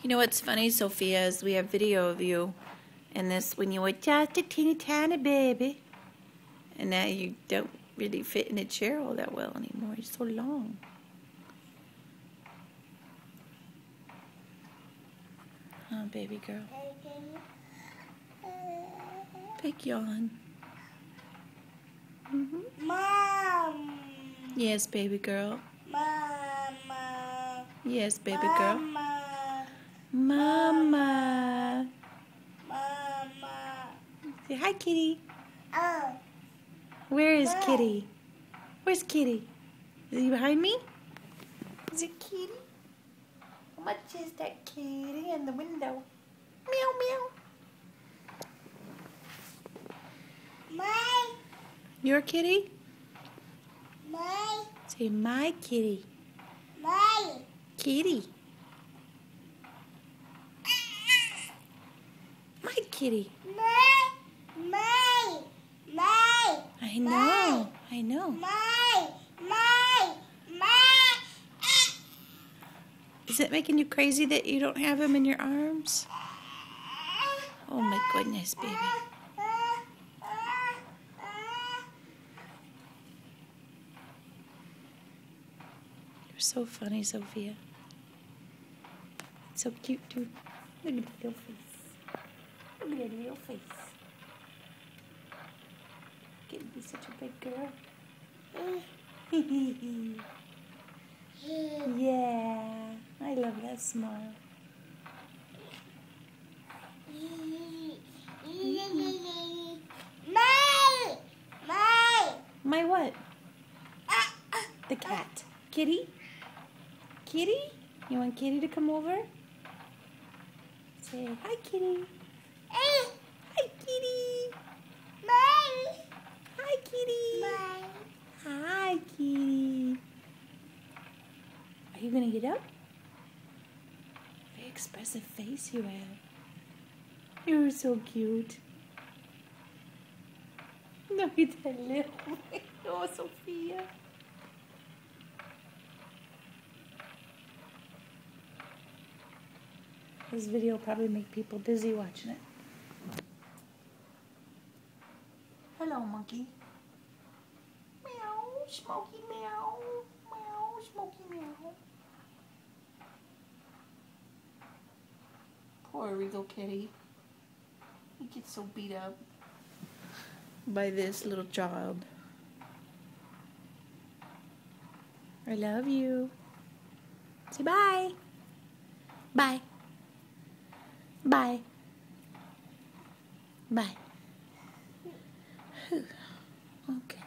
You know what's funny, Sophia, is we have video of you in this when you were just a teeny tiny baby. And now you don't really fit in a chair all that well anymore. You're so long. Oh, baby girl. Big yawn. Mom. Yes, baby girl. Mama. Yes, baby girl. Mama. Mama. Mama. Say hi, kitty. Oh. Where is Mom. Kitty? Where's Kitty? Is he behind me? Is it Kitty? How much is that kitty in the window? Meow, meow. My. Your kitty? My. Say my kitty. My. Kitty. My kitty. My. My. My. I know. I know. My. My. My. Is it making you crazy that you don't have him in your arms? Oh my goodness, baby. You're so funny, Sophia. So cute, too. Look at that little face. Look at that little face. Getting to be such a big girl. Yeah, I love that smile. My. My. My what? The cat. Kitty? Kitty? You want Kitty to come over? Say, hi, Kitty. Hi, Kitty. My. Hi, Kitty. My. Hi, Kitty. Are you going to get up? Very expressive face you have. You're so cute. Look at that little face. Oh, Sophia. This video will probably make people dizzy watching it. Hello, monkey. Meow, Smokey, meow. Meow, Smokey, meow. Poor Regal Kitty. He gets so beat up by this little child. I love you. Say bye. Bye. Bye. Bye. Okay.